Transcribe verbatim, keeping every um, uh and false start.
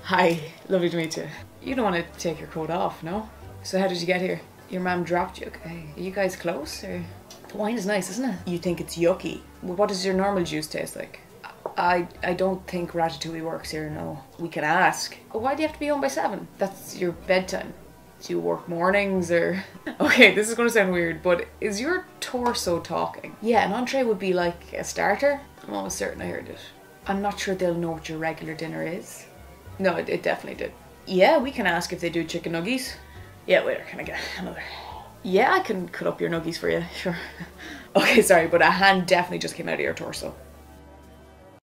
Hi, lovely to meet you. You don't want to take your coat off, no? So how did you get here? Your mum dropped you, okay. Are you guys close, or? The wine is nice, isn't it? You think it's yucky. Well, what does your normal juice taste like? I I don't think ratatouille works here, no. We can ask. Why do you have to be home by seven? That's your bedtime. Do you work mornings, or? Okay, this is gonna sound weird, but is your torso talking? Yeah, an entree would be like a starter. I'm almost certain I heard it. I'm not sure they'll know what your regular dinner is. No, it, it definitely did. Yeah, we can ask if they do chicken nuggies. Yeah, wait, can I get another? Yeah, I can cut up your nuggies for you, sure. Okay, sorry, but a hand definitely just came out of your torso.